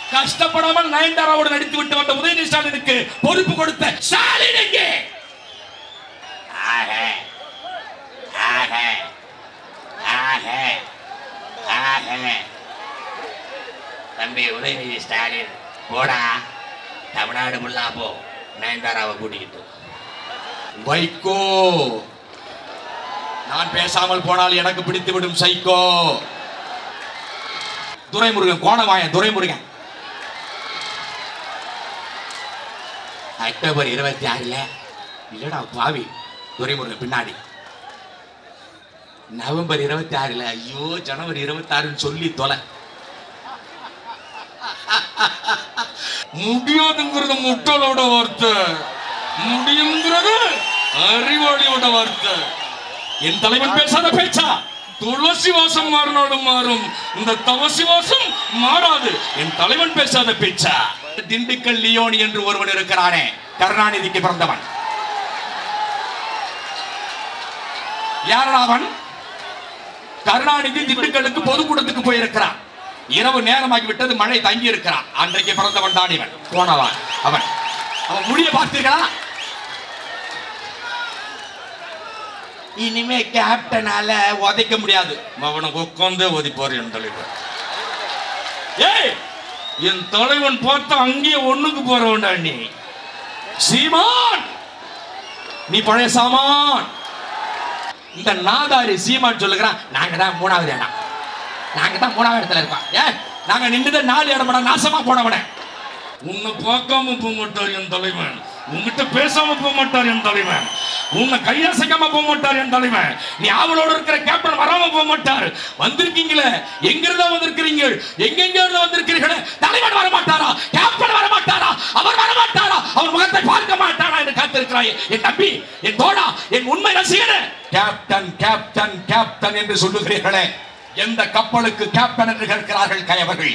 கஷ்டப்படாமல் நயன்தாராவோடு நடித்து விட்டு வந்த உதயநிதி ஸ்டாலினுக்கு பொறுப்பு கொடுத்த ஸ்டாலின் எங்கே? தம்பி உதயநிதி ஸ்டாலின் போடா, தமிழ்நாடு முல்லா போ, நயன்தாராவை கூட்டிக்கிட்டு. வைகோ, நான் பேசாமல் போனால் எனக்கு பிடித்து விடும் சைக்கோ. துரைமுருகன் கோணவாயன், துரைமுருகன் அக்டோபர் 26 இல்லடா பாவி, துரைமுருகன் பின்னாடி நவம்பர் 26 ஐயோ ஜனவரி 26 சொல்லி தொலை. முடியாதுங்கிறது முட்டலோட வார்த்தை, முடியுங்கிறது அறிவாளியோட வார்த்தை. என் தலைவன் பேசாத பேச்சா? துளசி வாசம் மாறினாலும் மாறும், இந்த தவசி வாசம் மாறாது. என் தலைவன் பேசாத பேச்சா? திண்டுக்கல் லியோனி என்று ஒருவன் இருக்கிறானே, கருணாநிதிக்கு பிறந்தவன். யாரா அவன்? கருணாநிதி திண்டுக்கலுக்கு பொதுக்கூட்டத்துக்கு போயிருக்கிறான். இரவு நேரமாகி விட்டது, மழை தங்கி இருக்கிறான். அன்றைக்கு பிறந்தவன் தான் இவன், போனவன். அவன் அவன் முடிய பார்த்தீர்களா? இனிமே கேப்டனால உதைக்க முடியாது. அவனுக்கு உட்கார்ந்து ஒதிப்பார் என் தலைவர். ஏய், என் தலைவன் பார்த்தா அங்கேயே ஒண்ணுக்கு போற வேண்டா. நீ சீமான், நீ பழைய சாமான். இந்த நாதாரி சீமான் சொல்லுகிறான், நாங்க தான் 3வது இடம், நாங்க தான் 3வது இடத்துல இருக்கோம். ஏன் நாங்க நின்றுத 4 இடம்டா, நாசமா போனவன. உன்னை பார்க்காம போக மாட்டார் என் தலைவன், உங்ககிட்ட பேசாம போக மாட்டார் என் தலைவன், உன்னை கையாசைக்காம போக மாட்டார் என் தலைவன். நீ அவளோட இருக்கிற கேப்டன் வராம போக மாட்டார். வந்திருக்கீங்களே, எங்கிருந்தா வந்திருக்கிறீங்க, எங்கெங்க வந்திருக்கிறீர்களே, தலைவன் வரமாட்டாரா? கேப்டன் வரமாட்டாரா? அவர் வரமாட்டாரா? அவர் முகத்தை பார்க்க மாட்டாரா என்று காத்திருக்கிறாய் என் தம்பி, என் தோழா, என் உண்மை ரசிகனே. கேப்டன் கேப்டன் கேப்டன் என்று சொல்லுகிறீர்களே, எந்த கப்பலுக்கு கேப்டன் என்று கேட்கிறார்கள் கயவர்கள்?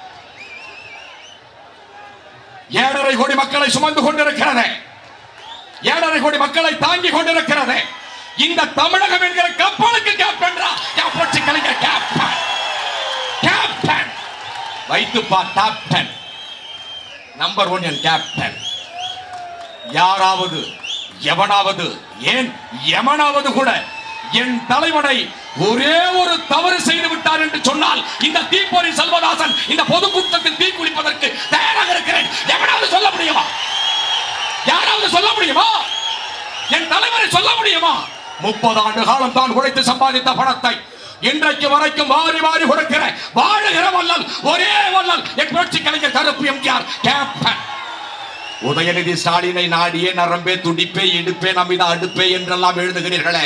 7.5 கோடி மக்களை சுமந்து கொண்டிருக்கிறது, 7.5 கோடி மக்களை தாங்கி கொண்டிருக்கிறது இந்த தமிழகம் என்கிற கப்பலுக்கு கேப்டன். புரட்சி கலைஞர் கேப்டன், கேப்டன் வைத்துப்பா கேப்டன், நம்பர் 1 என் கேப்டன். யாராவது எவனாவது, ஏன் எவனாவது கூட என் தலைவனை ஒரே ஒரு தவறு செய்து விட்டார் என்று சொன்னால், இந்த தீப்பொறி செல்வதாசன் இந்த பொதுக்கூட்டத்தில் தீ குளிப்பதற்கு தயாராக இருக்கிறேன். எவனாவது சொல்ல முடியுமா? யாராவது சொல்ல முடியுமா? என் தலைவரை சொல்ல முடியுமா? 30 ஆண்டு காலம் தான் உழைத்து சம்பாதித்த பணத்தை இன்றைக்கு வரைக்கும் வாரி வாரி கொடுக்கிற வாழுகிற வல்லல், ஒரே வல்லல் என் புரட்சி கலைஞர் கருப்பு எம்ஜிஆர் கேப்டன். உதயநிதி ஸ்டாலினை நாடியே நரம்பே துடிப்பே இடுப்பே நம்பிதா அடுப்பே என்றெல்லாம் எழுதுகிறீர்களே,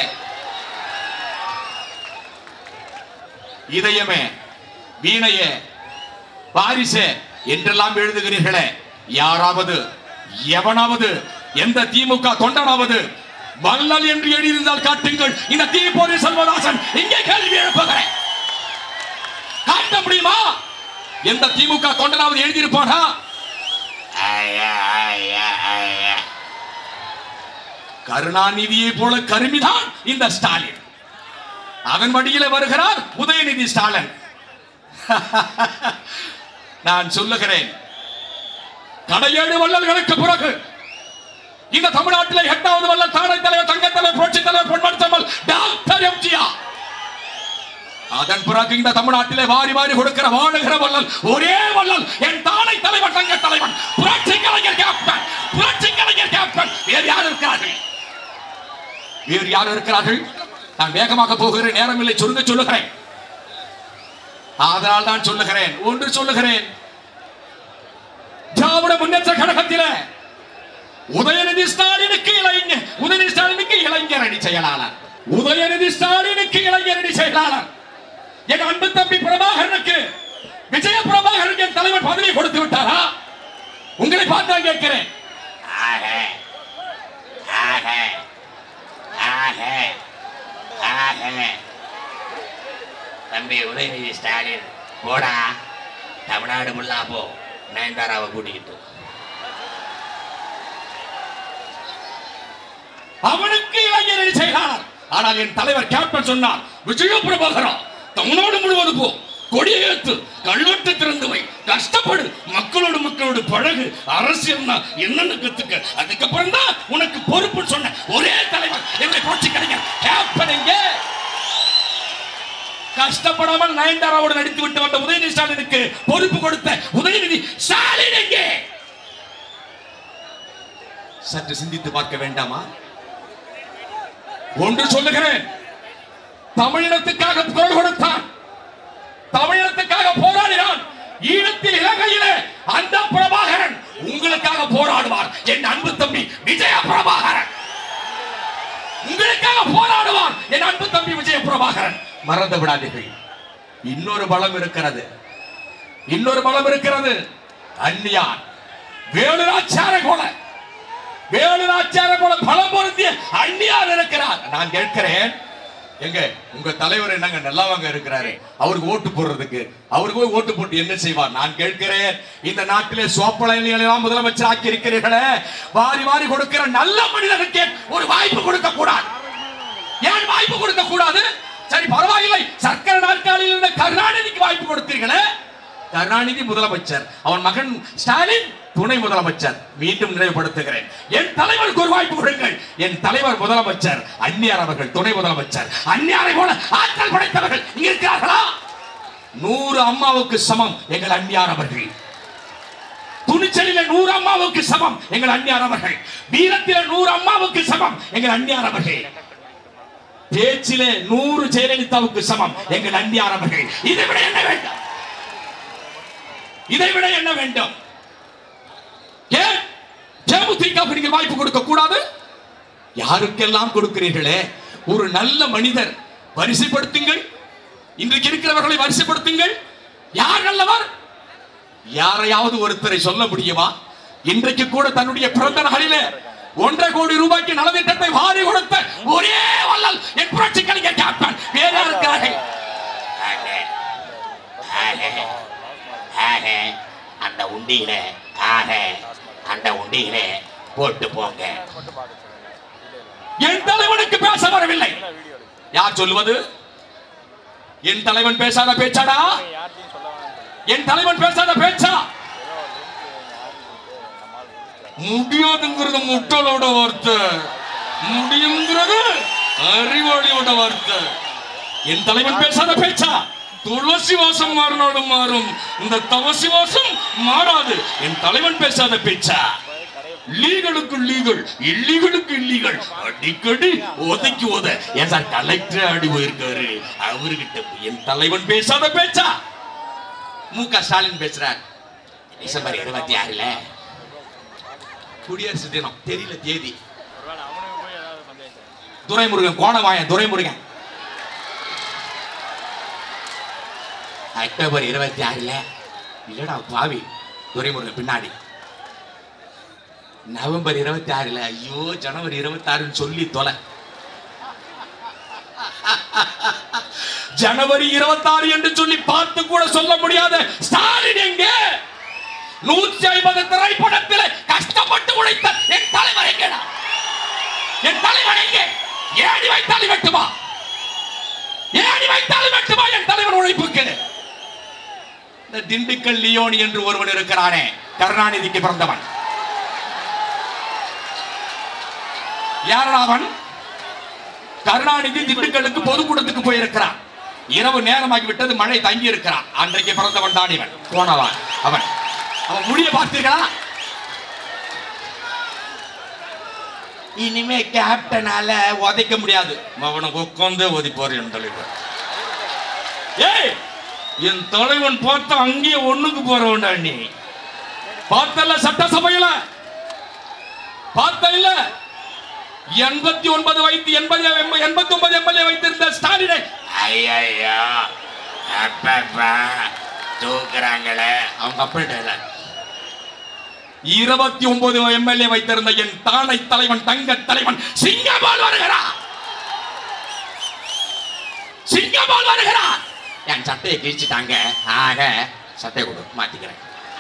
இதயமே வீணையே வாரிசே என்றெல்லாம் எழுதுகிறீர்களே, யாராவது எவனாவது எந்த திமுக தொண்டனாவது வள்ளல் என்று எழுதியிருந்தால் காட்டுங்கள். இந்த தீப்பொறி செல்வதாசன் இங்கே கேள்வி எழுப்புகிறேன், காட்ட முடியுமா? எந்த திமுக தொண்டனாவது எழுதியிருப்பானா? கருணாநிதியை போல கருமிதான் இந்த ஸ்டாலின். அதன் வழியில வருகிறார் உதயநிதி ஸ்டாலின். நான் சொல்லுகிறேன், கடையேழு வள்ளல்களுக்கு பிறகு இந்த தமிழ்நாட்டில் 8வது வள்ளல் தானை தலைவர், தங்க தலைவர், புரட்சி தலைவர், பொன்மனச்செம்மல் டாக்டர் எம்ஜிஆர். அதன் பிறகு இந்த தமிழ்நாட்டிலே வாரி வாரி கொடுக்கிற வாழுகிற வள்ளல், ஒரே வள்ளல் என் தானை தலைவர், தங்க தலைவன், புரட்சி கலைஞர் கேப்டன், புரட்சி கலைஞர் கேப்டன். வேறு யார் இருக்கிறார்கள்? வேறு யார் இருக்கிறார்கள்? நான் வேகமாக போகிறேன், நேரமில்லை, சொல்லுகிறேன். அதனால் தான் சொல்லுகிறேன், ஒன்று சொல்லுகிறேன். திராவிட முன்னேற்ற கழகத்திலே உதயநிதி ஸ்டாலினுக்கு இளைஞர் அணி செயலாளர், உதயநிதி ஸ்டாலினுக்கு இளைஞர் அணி செயலாளர். என் அன்பு தம்பி பிரபாகரனுக்கு, விஜய பிரபாகரனுக்கு என் தலைவர் பதவி கொடுத்து விட்டாரா? உங்களை பார்த்தா கேட்கிறேன். தம்பி உதயநிதி ஸ்டாலின் போடா, தமிழ்நாடு முல்லா போ, நயன்தாராவை கூட்டிக்கிட்டு. அவனுக்கு இளைஞர் அணி செயலாளர். ஆனால் என் தலைவர் கேப்டன் சொன்னார், விஜய பிரபாகரா தமிழ்நாடு முழுவதும் போ, கொடியேற்று, கல்வெட்டு திறந்து வை, கஷ்டப்படு, மக்களோடு பழகு, அரசியல்னா என்னன்னு கத்துக்க, அதுக்கப்புறம் தான் உனக்கு பொறுப்பு சொன்ன ஒரே தலைவர் என்னை புரட்சி கலைஞர் கேப்டன். கஷ்டப்படாமல் நயன்தாராவோடு நடித்து விட்டு வந்த உதயநிதி ஸ்டாலினுக்கு பொறுப்பு கொடுத்த உதயநிதி ஸ்டாலின் எங்கே? சற்று சிந்தித்து பார்க்க வேண்டாமா? ஒன்று சொல்லுகிறேன், தமிழினத்துக்காக குரல் கொடுத்தான், தமிழினத்துக்காக போராடினான். ஈழத்தில் இலங்கையிலே அந்த பிரபாகரன் உங்களுக்காக போராடுவார். என் அன்பு தம்பி விஜய பிரபாகரன் உங்களுக்காக போராடுவார். என் அன்பு தம்பி விஜய பிரபாகரன். மறந்து விடாதீர்கள், இன்னொரு பலம் இருக்கிறது, இன்னொரு பலம் இருக்கிறது. அந்நியார் வேலுநாச்சியார போல பலம் பொருந்திய அந்நியார் இருக்கிறார். நான் கேட்கிறேன், எங்க உங்க தலைவர் என்னங்க நல்லாவாங்க இருக்கிறாரு, அவருக்கு ஓட்டு போடுறதுக்கு, அவருக்கு போய் ஓட்டு போட்டு என்ன செய்வார்? நான் கேட்கிறேன், இந்த நாட்டிலே சோப்பளையெல்லாம் முதலமைச்சர் ஆக்கி இருக்கிறீர்களே, வாரி வாரி கொடுக்கிற நல்ல மனிதனுக்கு ஒரு வாய்ப்பு கொடுக்க கூடாது. ஏன் வாய்ப்பு கொடுக்க கூடாது? சரி பரவாயில்லை, சர்க்கரை நாற்காலியில் இருந்த கருணாநிதிக்கு வாய்ப்பு கொடுத்தீர்களே, கருணாநிதி முதலமைச்சர், அவன் மகன் ஸ்டாலின் துணை முதலமைச்சர். மீண்டும் நினைவுபடுத்துகிறேன், என் தலைவருக்கு ஒரு வாய்ப்பு கொடுங்கள். என் தலைவர் முதலமைச்சர், அந்நியார் அவர்கள் துணை முதலமைச்சர். அந்நியாரை போல ஆற்றல் படைத்தவர்கள் இங்க இருக்கிறார்களா? 100 அம்மாவுக்கு சமம் எங்கள் அந்நியார் அவர்கள். துணிச்சலிலே 100 அம்மாவுக்கு சமம் எங்கள் அந்நியார் அவர்கள். வீரத்திலே 100 அம்மாவுக்கு சமம் எங்கள் அந்நியார் அவர்கள். பேச்சிலே 100 ஜெயலலிதாவுக்கு சமம் எங்கள் அந்நியார் அவர்கள். இதைவிட என்ன வேண்டும்? இதைவிட என்ன வேண்டும்? ஏன் தேமுதிகவுக்கு நீங்கள் வாய்ப்பு கொடுக்க கூடாது? யாருக்கெல்லாம் கொடுக்கிறீர்களே, ஒரு நல்ல மனிதர் வரிசைப்படுத்துங்கள். இன்றைக்கு இருக்கிறவர்களை வரிசைப்படுத்துங்கள். யார் நல்லவர்? யாரையாவது ஒருத்தரை சொல்ல முடியுமா? இன்றைக்கு கூட தன்னுடைய பிறந்த நாளிலே 1.5 கோடி ரூபாய்க்கு நலத்திட்டத்தை வாரி கொடுத்த ஒரே வள்ளல் என் புரட்சி கலைஞர் கேப்டன். வேற இருக்கிறார்கள். அந்த உண்டியில போட்டு போங்க. என் தலைவனுக்கு பேச வரவில்லை. யார் சொல்லுவது? என் தலைவன் பேசாத பேச்சாடா? என் தலைவன் பேசாத பேச்சா? முடியாதுங்கிறது முட்டலோட வார்த்தை, முடியுங்கிறது அறிவாளியோட வார்த்தை. என் தலைவன் பேசாத பேச்சா? துளசி வாசம் மாறினாலும் மாறும், இந்த தவசி வாசம் மாறாது. என் தலைவன் பேசாத பேச்சா? லீகலுக்கு லீகல், இல்லீகலுக்கு இல்லீகல், அடிக்கடி உதைக்கு உத. ஏன் சார் கலெக்டர் ஆடி போயிருக்காரு, அவர்கிட்ட என் தலைவன் பேசாத பேச்சா? மு.க. ஸ்டாலின் பேசுறார். டிசம்பர் 26ல குடியரசு தினம், தெரியல தேதி. துரைமுருகன் கோணவாயன் துரைமுருகன் அக்டோபர் 26ல இல்லடா பாவி துரைமுருகன் பின்னாடி. நவம்பர் 26ல ஐயோ ஜனவரி 26 சொல்லி தொலை. ஜனவரி 26 என்று சொல்லி பார்த்து கூட சொல்ல முடியாத ஸ்டாலின் எங்கே? 150 திரைப்படத்தில் கஷ்டப்பட்டு உழைத்த என் தலைவர் எங்கடா? என் தலைவர் எங்கே? ஏணி வைத்தாலும் வெட்டுமா? ஏணி வைத்தாலும் வெட்டுமா என் தலைவர் உழைப்புக்கு? இந்த திண்டுக்கல் லியோனி என்று ஒருவன் இருக்கிறானே, கருணாநிதிக்கு பிறந்தவன். யாரா அவன்? கருணாநிதி திண்டுக்கலுக்கு பொதுக்கூட்டத்துக்கு போயிருக்கிறான். இரவு நேரமாகி விட்டது, மழை தங்கி இருக்கிறான். அன்றைக்கு பிறந்தவன் தான் இவன் போனவன். அவன் முடிய பார்த்தீர்களா? இனிமே கேப்டனால உதைக்க முடியாது. அவனை உட்காந்து ஒதிப்போர் என் தலைவர். ஏய், என் தலைவன் பார்த்த அங்கேயே ஒண்ணுக்கு போறவன்டா நீ. பார்த்தல சட்டசபையில பார்த்த இல்ல 89 வைத்து 89 எம்எல்ஏ வைத்திருந்த ஸ்டாலினை ஐயா அப்பா தூக்குறாங்களே அவங்க அப்படின்ட்டு 29 எம்எல்ஏ வைத்திருந்த என் தானை தலைவன் தங்க தலைவன் சிங்கமால் வருகிறார். சிங்கமால் வருகிறார். என் சட்டையை கிழிச்சிட்டாங்க. ஆக சட்டை கொடு மாத்திக்கிறேன்.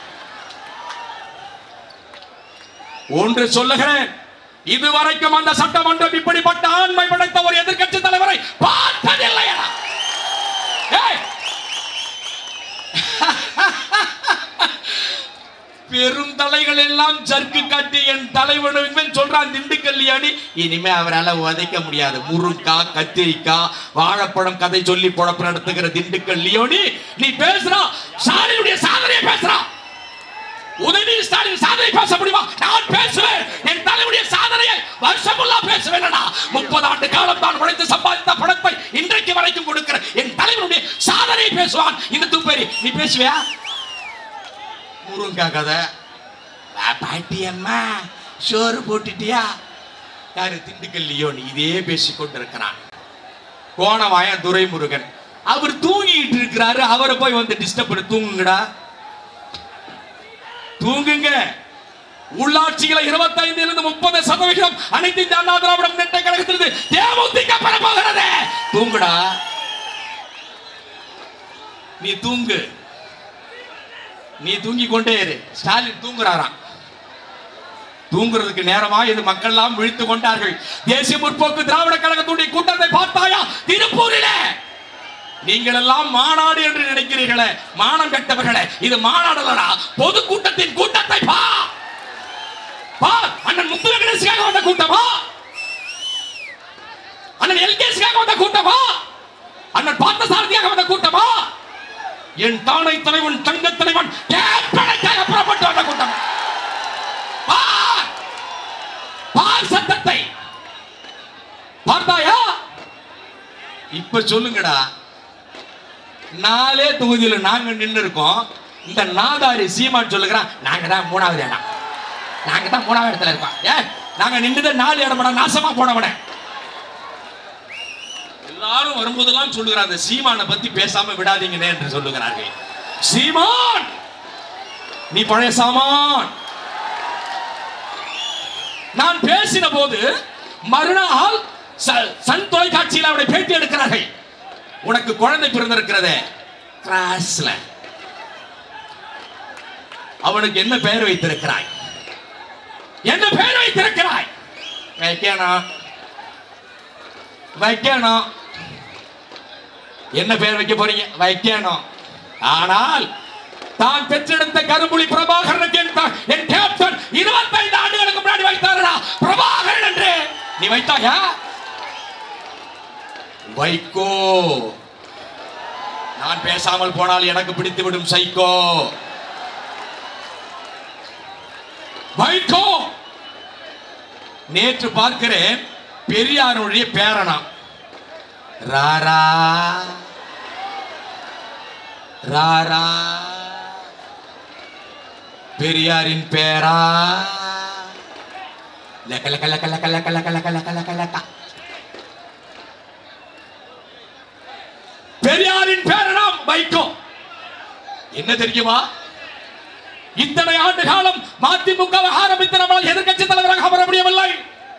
ஒன்று சொல்லுகிறேன், இதுவரைக்கும் அந்த சட்டமன்றம் இப்படிப்பட்ட ஆண்மை படைத்த ஒரு எதிர்க்கட்சி தலைவரை பார்த்ததில்லை. பெருந்தலைகள் எல்லாம் ஜர்க்கு காட்டி என் தலைவன் சொல்றான் திண்டுக்கல்லியாடி. இனிமே அவரால் உதைக்க முடியாது. முருங்கா கத்திரிக்காய் வாழைப்பழம் கதை சொல்லி பொழப்பு நடத்துகிற திண்டுக்கல் லியோனி நீ பேசுறா ஸ்டாலினுடைய சாதனையை பேசுறா. உதயநிதி ஸ்டாலின் சாதனை பேச முடியுமா? நான் பேசுவேன். என் தலைவனுடைய சாதனையை வருஷமுல்லா பேசுவேன். 30 ஆண்டு காலம் தான் உழைத்து சம்பாதித்த பணத்தை இன்றைக்கு வரைக்கும் கொடுக்கிற என் தலைவனுடைய சாதனையை பேசுவான். இந்த தூப்பேரி நீ பேசுவியா? முருங்கா கதை பாட்டியம்மா சோறு போட்டுட்டியா? யாரு? திண்டுக்கல் லியோனி இதே பேசிக் கொண்டிருக்கிறான். கோணவாயன் துரைமுருகன் அவர் தூங்கிட்டு இருக்கிறாரு. அவரை போய் வந்து டிஸ்டர்ப் பண்ணி தூங்குங்கடா தூங்குங்க. உள்ளாட்சிகளை 25% அனைத்து இந்திய அண்ணா திராவிட முன்னேற்ற கழகத்திலிருந்து தேமுதிக பெற போகிறது. தூங்குடா நீ தூங்கு. நீ தூங்கி கொண்டே இரு. ஸ்டாலின் தூங்குறாராம். தூங்குறதுக்கு நேரமா இது மக்கள் எல்லாம் விழித்துக் கொண்டார்கள். தேசிய முற்போக்கு திராவிட கழகத்துடைய கூட்டத்தை பார்த்தாயா? திருப்பூரிலே நீங்கள் எல்லாம் மாநாடு என்று நினைக்கிறீர்களே, மானம் கட்டவர்களே, இது மாநாடுலடா, பொதுக்கூட்டத்தின் கூட்டத்தை பார். அண்ணன் முத்து வெங்கடேஷுக்காக வந்த கூட்டமா? அண்ணன் எல்கேஷுக்காக வந்த கூட்டமா? அண்ணன் பார்த்தசாரதியாக வந்த கூட்டமா? என் தானை தலைவன் தங்க தலைவன் கேப்டனுக்காக புறப்பட்டு வந்த கூட்டம். பார் சத்தத்தை பார்த்தாயா? இப்ப சொல்லுங்கடா. 4 தொகுதியில் நாங்க நின்று இருக்கோம். இந்த நாதாரி சீமான் சொல்லுகிறான் நாங்க தான் 3வது இடம், நாங்க தான் 3வது இடத்துல இருக்கோம். நாங்க நின்றுத 4 இடம்டா, நாசமா போனவன. எல்லாரும் வரும்போதெல்லாம் சொல்லுகிறார் அந்த சீமானை பத்தி பேசாம விடாதீங்கன்னு என்று சொல்லுகிறார்கள். சீமான் நீ பழைய சாமான். நான் பேசின போது மறுநாள் சன் தொலைக்காட்சியில் அவரை பேட்டி எடுக்கிறார்கள். உனக்கு குழந்தை பிறந்திருக்கிறதே கிராஸ்ல, அவனுக்கு என்ன பெயர் வைத்திருக்கிறாய்? என்ன பெயர் வைத்திருக்கிறாய்? வைக்கணும். என்ன பெயர் வைக்க போறீங்க? வைக்கணும். ஆனால் தான் பெற்றெடுத்த கரும்புலி பிரபாகரனுக்கு என் கேப்டன் 25 ஆண்டுகளுக்கு முன்னாடி வைத்தாரா பிரபாகரன் என்று நீ வைத்தாயா? வைகோ. நான் பேசாமல் போனால் எனக்கு பிடித்து விடும் சைக்கோ. வைகோ. நேற்று பார்க்கிறேன் பெரியாருடைய பேரனா ராரா ராரா பெரியாரின் பேரா லக்க லக்க லக்க லக்க லக்க லக்க லக்க லக்க லக்க லக்க. பெரியாரின் பேரனாம் வைகோ. என்ன தெரியுமா? இத்தனை ஆண்டு காலம் மதிமுக ஆரம்பித்து நம்மளால் எதிர்க்கட்சி தலைவராக அமர முடியவில்லை.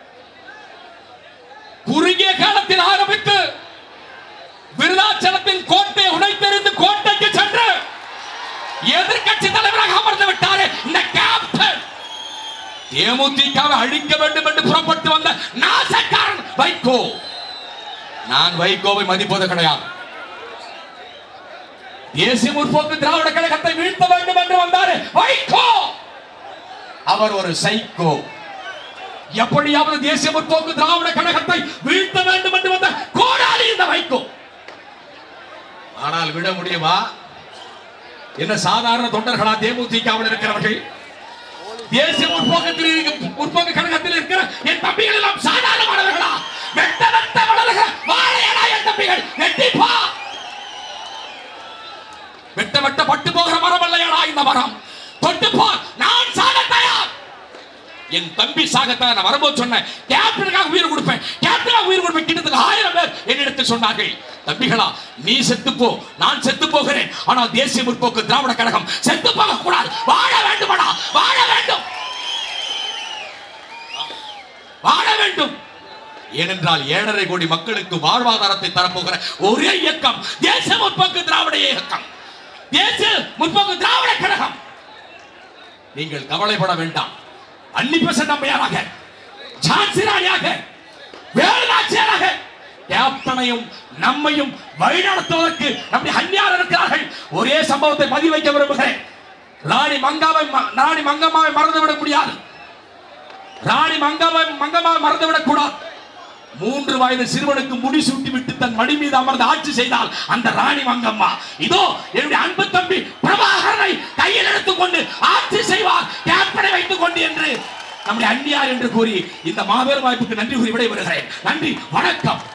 குறுகிய காலத்தில் ஆரம்பித்து விருதாச்சலத்தின் கோட்டை உடைத்தெறிந்து கோட்டைக்கு சென்று எதிர்க்கட்சி தலைவராக அமர்ந்து விட்டாரே இந்த கேப்டன். தேமுதிகவை அழிக்க வேண்டும் என்று புறப்பட்டு வந்த நாசக்காரன் வைகோ. நான் வைகோவை மதிப்பது கிடையாது. தேசிய முற்போக்கு திராவிட கழகத்தை வீழ்த்த வேண்டும் என்று வந்தாரு வைகோ. அவர் ஒரு சைக்கோ. எப்படியாவது தேசிய முற்போக்கு திராவிட கழகத்தை வீழ்த்த வேண்டும் என்று வந்த கோடாலி இந்த வைகோ. ஆனால் விட முடியுமா? என்ன சாதாரண தொண்டர்களா தேமுதிகவில் இருக்கிறவர்கள்? தேசிய முற்போக்கு கழகத்தில் இருக்கிற என் தம்பிகள் எல்லாம் சாதாரணமானவர்களா? வெட்ட வெட்ட வளர்கிற வாழையடா என் தம்பிகள். வெட்டிப்பா. வெட்ட வெட்ட பட்டு போகிற மரம் இல்லையடா இந்த மரம். தொட்டுப்பா. நான் சாக தயார். என் தம்பி சாகத்தான் நான் வரும்போது சொன்னேன் கேப்டனுக்காக உயிர் கொடுப்பேன், கேப்டனுக்காக உயிர் கொடுப்பேன். கிட்டத்தட்ட 1000 பேர் என்னிடத்தில் சொன்னார்கள் தம்பிகளா நீ செத்துப்போ, நான் செத்து போகிறேன். ஆனால் தேசிய முற்போக்கு திராவிட கழகம் செத்து போக கூடாது, வாழ வேண்டுமடா, வாழ வேண்டும், வாழ வேண்டும். ஏனென்றால் 7.5 கோடி மக்களுக்கு வாழ்வாதாரத்தை தரப்போகிற ஒரே இயக்கம் தேசிய முற்போக்கு திராவிட இயக்கம், தேசிய முற்போக்கு திராவிட கழகம். நீங்கள் கவலைப்பட வேண்டாம். அன்னிபெசன்ட் அம்மையாராக, ஜான்சி ராணியாக, வேலுநாச்சியாராக கேப்டனையும் நம்மையும் வழிநடத்துவதற்கு நம்முடைய அந்நியார் இருக்கிறார்கள். ஒரே சம்பவத்தை பதிவு வைக்க விரும்புகிறேன். ராணி மங்கம்மாவை மறந்துவிட முடியாது. ராணி மங்கம்மாவை மறந்துவிடக் கூடாது. 3 வயது சிறுவனுக்கு முடிசூட்டி விட்டு தன் மடி மீது அமர்ந்து ஆட்சி செய்தால் அந்த ராணி மங்கம்மா இதோ என்னுடைய அன்பு தம்பி பிரபாகரனை கையில் எடுத்துக்கொண்டு ஆட்சி செய்வார், கேப்டனை வைத்துக் கொண்டு என்று நம்முடைய அந்நியார் என்று கூறி இந்த மாபெரும் வாய்ப்புக்கு நன்றி கூறி விடைபெறுகிறேன். நன்றி, வணக்கம்.